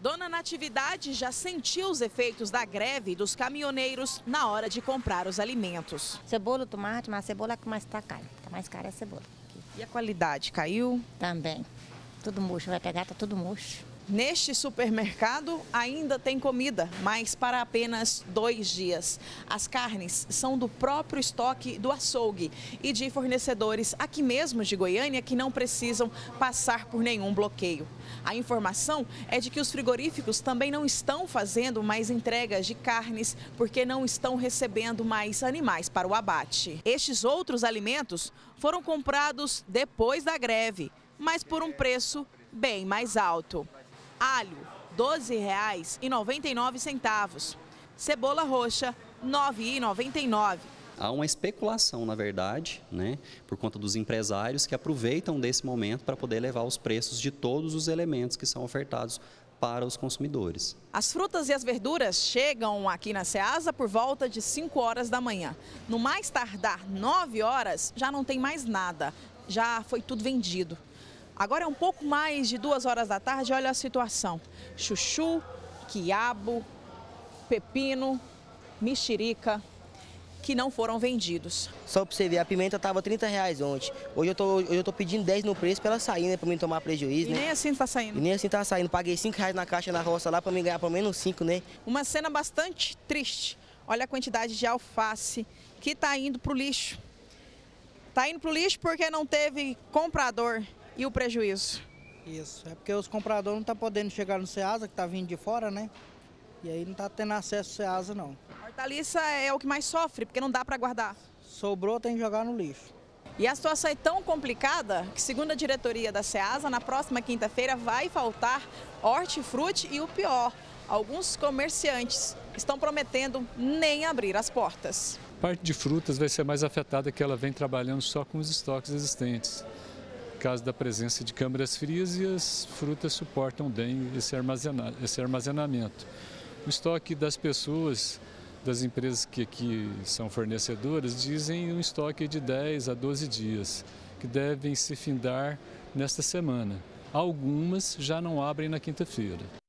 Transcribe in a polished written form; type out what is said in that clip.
Dona Natividade já sentiu os efeitos da greve dos caminhoneiros na hora de comprar os alimentos. Cebola, tomate, mas a cebola é que mais está cara. Está mais cara a cebola. E a qualidade caiu? Também. Tudo murcho, vai pegar, tá tudo murcho. Neste supermercado ainda tem comida, mas para apenas 2 dias. As carnes são do próprio estoque do açougue e de fornecedores aqui mesmo de Goiânia que não precisam passar por nenhum bloqueio. A informação é de que os frigoríficos também não estão fazendo mais entregas de carnes porque não estão recebendo mais animais para o abate. Estes outros alimentos foram comprados depois da greve, mas por um preço bem mais alto. Alho, R$ 12,99. Cebola roxa, R$ 9,99. Há uma especulação, na verdade, por conta dos empresários que aproveitam desse momento para poder elevar os preços de todos os elementos que são ofertados para os consumidores. As frutas e as verduras chegam aqui na Ceasa por volta de 5 horas da manhã. No mais tardar 9 horas, já não tem mais nada, já foi tudo vendido. Agora é um pouco mais de 2 horas da tarde, olha a situação. Chuchu, quiabo, pepino, mexerica, que não foram vendidos. Só para você ver, a pimenta estava R$30 ontem. Hoje eu tô pedindo 10 no preço para ela sair, para mim tomar prejuízo, E nem assim está saindo. E nem assim tá saindo. Paguei R$5 na caixa na roça lá para mim ganhar pelo menos 5, né? Uma cena bastante triste. Olha a quantidade de alface que está indo para o lixo. Está indo para o lixo porque não teve comprador. E o prejuízo? Isso, é porque os compradores não estão podendo chegar no Ceasa, que está vindo de fora, né? E aí não está tendo acesso ao Ceasa, não. A hortaliça é o que mais sofre, porque não dá para guardar. Sobrou, tem que jogar no lixo. E a situação é tão complicada que, segundo a diretoria da Ceasa, na próxima quinta-feira vai faltar hortifruti e o pior, alguns comerciantes estão prometendo nem abrir as portas. A parte de frutas vai ser mais afetada, que ela vem trabalhando só com os estoques existentes. Por causa da presença de câmaras frias e as frutas suportam bem esse armazenamento. O estoque das pessoas, das empresas que aqui são fornecedoras, dizem um estoque de 10 a 12 dias, que devem se findar nesta semana. Algumas já não abrem na quinta-feira.